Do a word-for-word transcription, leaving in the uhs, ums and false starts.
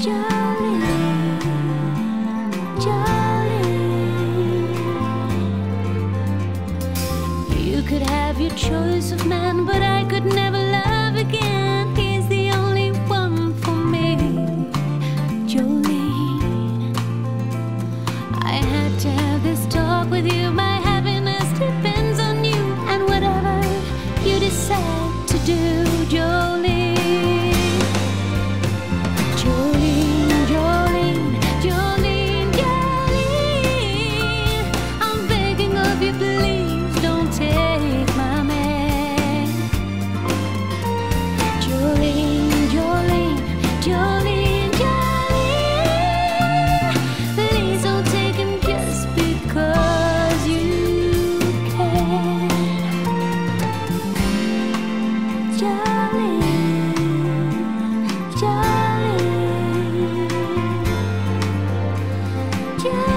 Jolene, Jolene. You could have your choice of man, but I could never love again. He's the only one for me, Jolene. I had to have this talk with you. My happiness depends on you, and whatever you decide to do, Jolene. Jolene, Jolene, Jolene, Jolene. I'm begging of you, please don't take my man. Jolene, Jolene, Jolene, Jolene. Please don't take him just because you can. Jolene, Jolene, Jolene.